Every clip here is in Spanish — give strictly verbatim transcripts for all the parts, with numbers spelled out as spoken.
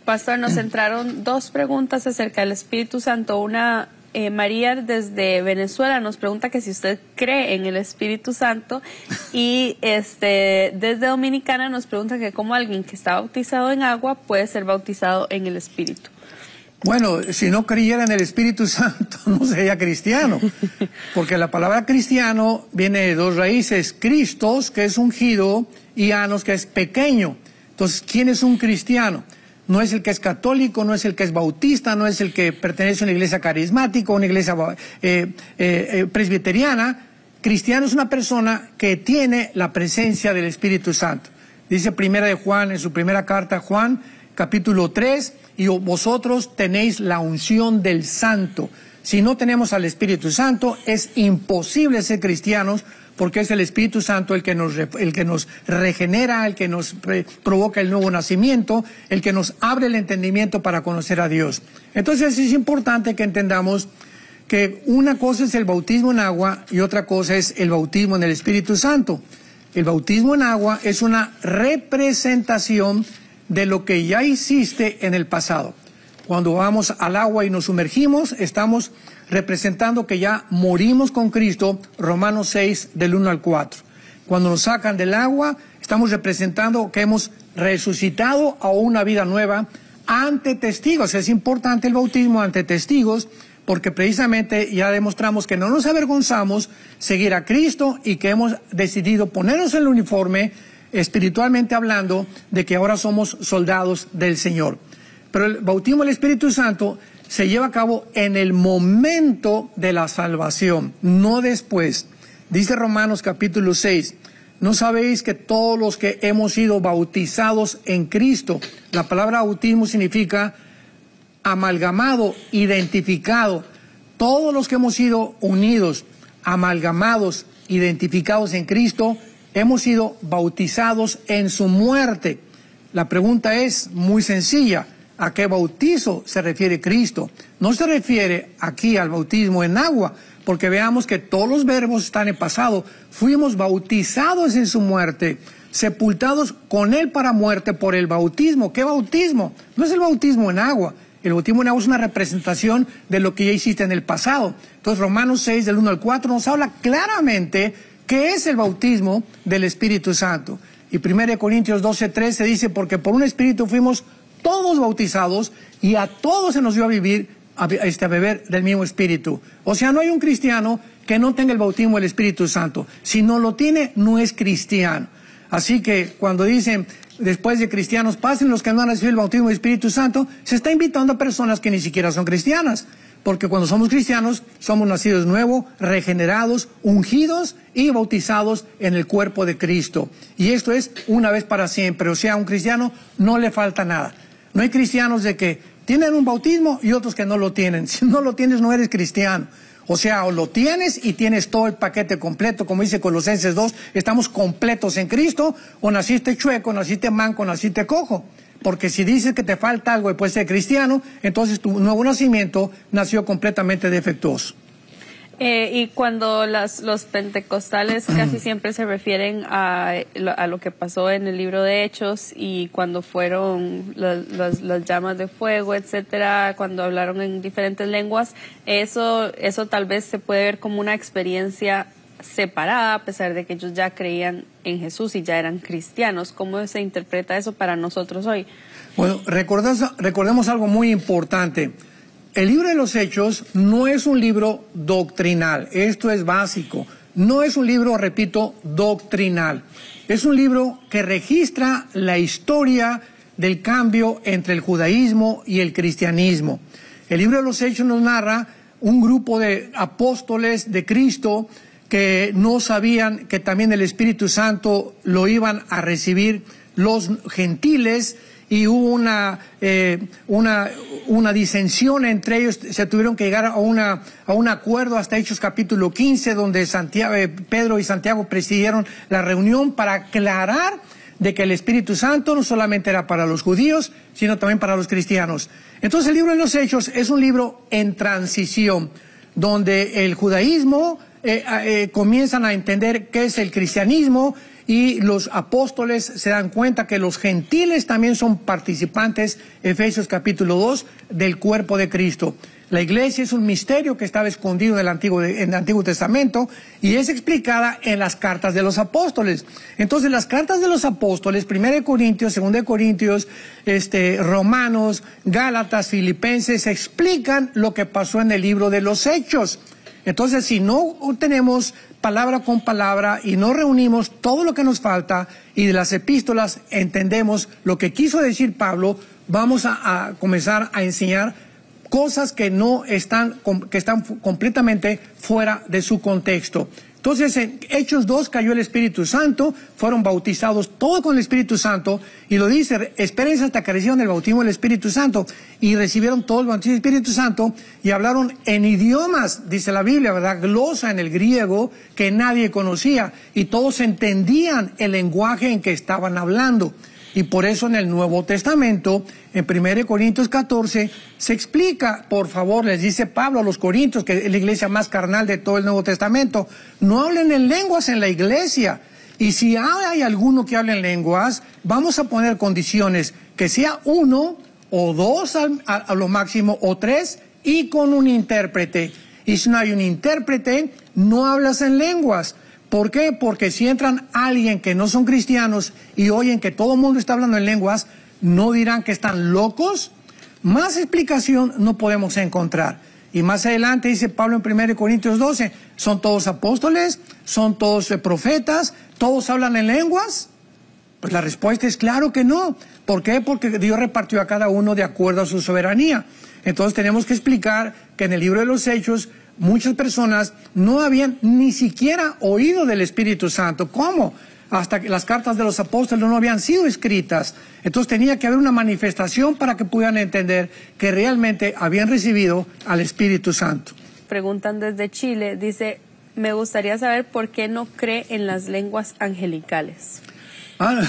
Pastor, nos entraron dos preguntas acerca del Espíritu Santo. Una, eh, María desde Venezuela nos pregunta que si usted cree en el Espíritu Santo, y este desde Dominicana nos pregunta que cómo alguien que está bautizado en agua puede ser bautizado en el Espíritu. Bueno, si no creyera en el Espíritu Santo, no sería cristiano, porque la palabra cristiano viene de dos raíces: Christos, que es ungido, y anos, que es pequeño. Entonces, ¿quién es un cristiano? No es el que es católico, no es el que es bautista, no es el que pertenece a una iglesia carismática, una iglesia eh, eh, presbiteriana. Cristiano es una persona que tiene la presencia del Espíritu Santo. Dice Primera de Juan, en su primera carta, Juan, capítulo tres, y vosotros tenéis la unción del Santo. Si no tenemos al Espíritu Santo, es imposible ser cristianos, porque es el Espíritu Santo el que nos, el que nos regenera, el que nos provoca el nuevo nacimiento, el que nos abre el entendimiento para conocer a Dios. Entonces es importante que entendamos que una cosa es el bautismo en agua y otra cosa es el bautismo en el Espíritu Santo. El bautismo en agua es una representación de lo que ya hiciste en el pasado. Cuando vamos al agua y nos sumergimos, estamos representando que ya morimos con Cristo, Romanos seis, del uno al cuatro. Cuando nos sacan del agua, estamos representando que hemos resucitado a una vida nueva ante testigos. Es importante el bautismo ante testigos, porque precisamente ya demostramos que no nos avergonzamos seguir a Cristo y que hemos decidido ponernos el uniforme, espiritualmente hablando, de que ahora somos soldados del Señor. Pero el bautismo del Espíritu Santo se lleva a cabo en el momento de la salvación, no después. Dice Romanos capítulo seis, ¿no sabéis que todos los que hemos sido bautizados en Cristo? La palabra bautismo significa amalgamado, identificado. Todos los que hemos sido unidos, amalgamados, identificados en Cristo, hemos sido bautizados en su muerte. La pregunta es muy sencilla: ¿a qué bautizo se refiere Cristo? No se refiere aquí al bautismo en agua, porque veamos que todos los verbos están en pasado. Fuimos bautizados en su muerte, sepultados con él para muerte por el bautismo. ¿Qué bautismo? No es el bautismo en agua. El bautismo en agua es una representación de lo que ya hiciste en el pasado. Entonces Romanos seis, del uno al cuatro, nos habla claramente qué es el bautismo del Espíritu Santo. Y primera de Corintios doce, trece dice, porque por un Espíritu fuimos todos bautizados y a todos se nos dio a vivir, a, este, a beber del mismo Espíritu. O sea, no hay un cristiano que no tenga el bautismo del Espíritu Santo. Si no lo tiene, no es cristiano. Así que cuando dicen, después de cristianos, pasen los que no han recibido el bautismo del Espíritu Santo, se está invitando a personas que ni siquiera son cristianas. Porque cuando somos cristianos, somos nacidos nuevos, regenerados, ungidos y bautizados en el cuerpo de Cristo. Y esto es una vez para siempre. O sea, a un cristiano no le falta nada. No hay cristianos de que tienen un bautismo y otros que no lo tienen. Si no lo tienes, no eres cristiano. O sea, o lo tienes y tienes todo el paquete completo, como dice Colosenses dos, estamos completos en Cristo, o naciste chueco, naciste manco, naciste cojo. Porque si dices que te falta algo después de ser cristiano, entonces tu nuevo nacimiento nació completamente defectuoso. Eh, y cuando las, los pentecostales casi siempre se refieren a, a lo que pasó en el libro de Hechos, y cuando fueron las, las, las llamas de fuego, etcétera, cuando hablaron en diferentes lenguas, eso, eso tal vez se puede ver como una experiencia separada, a pesar de que ellos ya creían en Jesús y ya eran cristianos. ¿Cómo se interpreta eso para nosotros hoy? Bueno, recordemos, recordemos algo muy importante. El libro de los Hechos no es un libro doctrinal, esto es básico. No es un libro, repito, doctrinal. Es un libro que registra la historia del cambio entre el judaísmo y el cristianismo. El libro de los Hechos nos narra un grupo de apóstoles de Cristo que no sabían que también el Espíritu Santo lo iban a recibir los gentiles, y hubo una, eh, una, una disensión entre ellos. Se tuvieron que llegar a, una, a un acuerdo hasta Hechos capítulo quince, donde Santiago, eh, Pedro y Santiago presidieron la reunión para aclarar de que el Espíritu Santo no solamente era para los judíos, sino también para los cristianos. Entonces el libro de los Hechos es un libro en transición, donde el judaísmo eh, eh, comienzan a entender qué es el cristianismo, y los apóstoles se dan cuenta que los gentiles también son participantes, Efesios capítulo dos, del cuerpo de Cristo. La iglesia es un misterio que estaba escondido en el Antiguo, en el Antiguo Testamento y es explicada en las cartas de los apóstoles. Entonces, las cartas de los apóstoles, primera de Corintios, segunda de Corintios, este, Romanos, Gálatas, Filipenses, explican lo que pasó en el libro de los Hechos. Entonces, si no tenemos palabra con palabra y no reunimos todo lo que nos falta y de las epístolas entendemos lo que quiso decir Pablo, vamos a, a comenzar a enseñar cosas que no están, que están completamente fuera de su contexto. Entonces, en Hechos dos cayó el Espíritu Santo, fueron bautizados todos con el Espíritu Santo, y lo dice, espérense hasta que reciban el bautismo del Espíritu Santo, y recibieron todo el bautismo del Espíritu Santo, y hablaron en idiomas, dice la Biblia, ¿verdad? Glosa en el griego, que nadie conocía, y todos entendían el lenguaje en que estaban hablando. Y por eso en el Nuevo Testamento, en primera de Corintios catorce, se explica, por favor, les dice Pablo a los Corintios, que es la iglesia más carnal de todo el Nuevo Testamento, no hablen en lenguas en la iglesia. Y si hay alguno que hable en lenguas, vamos a poner condiciones, que sea uno o dos a, a, a lo máximo, o tres, y con un intérprete. Y si no hay un intérprete, no hablas en lenguas. ¿Por qué? Porque si entran alguien que no son cristianos y oyen que todo el mundo está hablando en lenguas, ¿no dirán que están locos? Más explicación no podemos encontrar. Y más adelante dice Pablo en primera de Corintios doce, ¿son todos apóstoles? ¿Son todos eh, profetas? ¿Todos hablan en lenguas? Pues la respuesta es claro que no. ¿Por qué? Porque Dios repartió a cada uno de acuerdo a su soberanía. Entonces tenemos que explicar que en el libro de los Hechos muchas personas no habían ni siquiera oído del Espíritu Santo. ¿Cómo? Hasta que las cartas de los apóstoles no habían sido escritas. Entonces tenía que haber una manifestación para que pudieran entender que realmente habían recibido al Espíritu Santo. Preguntan desde Chile, dice, me gustaría saber por qué no cree en las lenguas angelicales. Ah,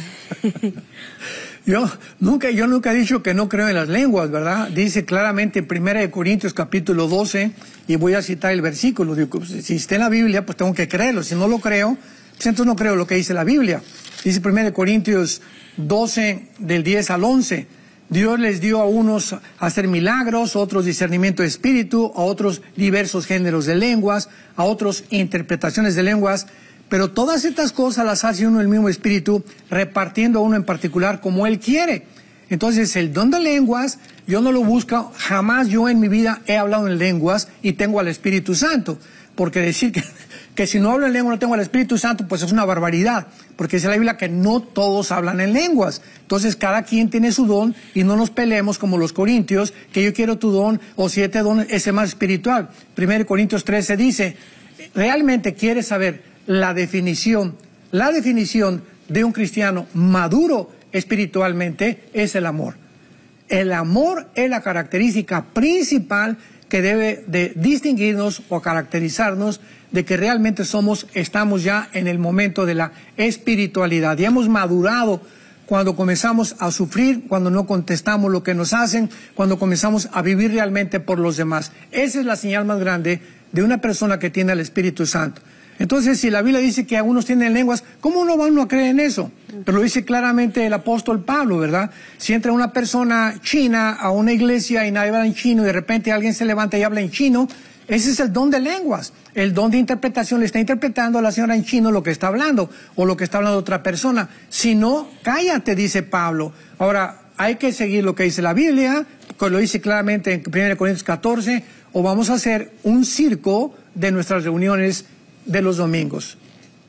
yo nunca, yo nunca he dicho que no creo en las lenguas, ¿verdad? Dice claramente en primera de Corintios capítulo doce, y voy a citar el versículo, digo, si está en la Biblia, pues tengo que creerlo, si no lo creo, pues entonces no creo lo que dice la Biblia. Dice primera de Corintios doce, del diez al once, Dios les dio a unos hacer milagros, a otros discernimiento de espíritu, a otros diversos géneros de lenguas, a otros interpretaciones de lenguas, pero todas estas cosas las hace uno el mismo Espíritu, repartiendo a uno en particular como Él quiere. Entonces, el don de lenguas, yo no lo busco, jamás yo en mi vida he hablado en lenguas y tengo al Espíritu Santo. Porque decir que, que si no hablo en lengua no tengo al Espíritu Santo, pues es una barbaridad. Porque dice la Biblia que no todos hablan en lenguas. Entonces, cada quien tiene su don y no nos peleemos como los corintios, que yo quiero tu don o si este don es el más espiritual. primera de Corintios trece dice, realmente quieres saber la definición, la definición de un cristiano maduro espiritualmente es el amor. El amor es la característica principal que debe de distinguirnos o caracterizarnos de que realmente somos, estamos ya en el momento de la espiritualidad y hemos madurado cuando comenzamos a sufrir, cuando no contestamos lo que nos hacen, cuando comenzamos a vivir realmente por los demás. Esa es la señal más grande de una persona que tiene el Espíritu Santo. Entonces, si la Biblia dice que algunos tienen lenguas, ¿cómo no van a creer en eso? Pero lo dice claramente el apóstol Pablo, ¿verdad? Si entra una persona china a una iglesia y nadie habla en chino y de repente alguien se levanta y habla en chino, ese es el don de lenguas. El don de interpretación le está interpretando a la señora en chino lo que está hablando o lo que está hablando otra persona. Si no, cállate, dice Pablo. Ahora, hay que seguir lo que dice la Biblia, que lo dice claramente en primera de Corintios catorce, o vamos a hacer un circo de nuestras reuniones de los domingos.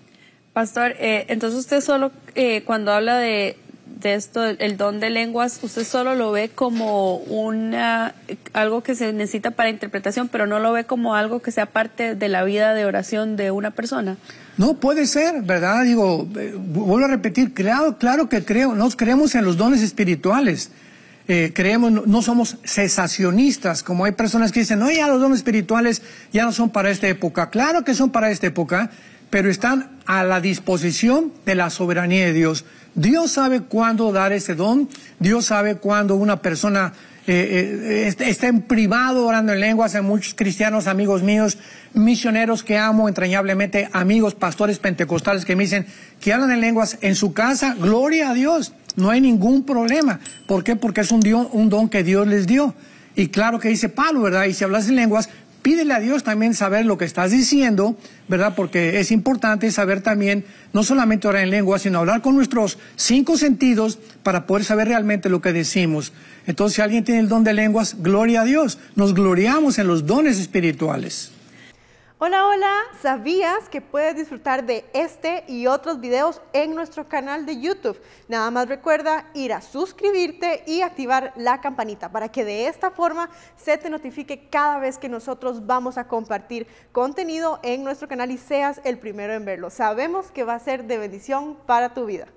Pastor, eh, entonces usted solo, eh, cuando habla de, de esto, el don de lenguas, usted solo lo ve como una algo que se necesita para interpretación, pero no lo ve como algo que sea parte de la vida de oración de una persona. No, puede ser, ¿verdad? Digo, eh, vuelvo a repetir, claro, claro que creo, nos creemos en los dones espirituales. Eh, creemos, no, no somos cesacionistas, como hay personas que dicen, no, ya los dones espirituales ya no son para esta época. Claro que son para esta época, pero están a la disposición de la soberanía de Dios. Dios sabe cuándo dar ese don, Dios sabe cuándo una persona eh, eh, estén privado orando en lenguas. Hay muchos cristianos, amigos míos, misioneros que amo entrañablemente, amigos, pastores pentecostales que me dicen que hablan en lenguas en su casa. Gloria a Dios, no hay ningún problema. ¿Por qué? Porque es un, Dios, un don que Dios les dio. Y claro que dice Pablo, ¿verdad? Y si hablas en lenguas, pídele a Dios también saber lo que estás diciendo, ¿verdad? Porque es importante saber también, no solamente orar en lengua, sino hablar con nuestros cinco sentidos para poder saber realmente lo que decimos. Entonces, si alguien tiene el don de lenguas, gloria a Dios. Nos gloriamos en los dones espirituales. Hola, hola, ¿sabías que puedes disfrutar de este y otros videos en nuestro canal de YouTube? Nada más recuerda ir a suscribirte y activar la campanita para que de esta forma se te notifique cada vez que nosotros vamos a compartir contenido en nuestro canal y seas el primero en verlo. Sabemos que va a ser de bendición para tu vida.